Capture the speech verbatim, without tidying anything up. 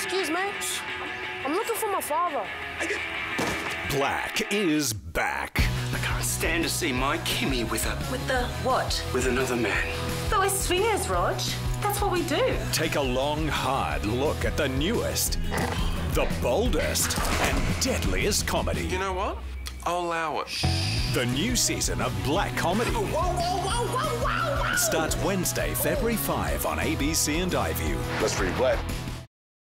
Excuse me. I'm looking for my father. Black is back. I can't stand to see my Kimmy with a... With the what? with another man. But we're swingers, Rog. That's what we do. Take a long, hard look at the newest, the boldest, and deadliest comedy. You know what? I'll allow it. The new season of Black Comedy Whoa, whoa, whoa, whoa, whoa, whoa. starts Wednesday, February fifth on A B C and iView. That's pretty black.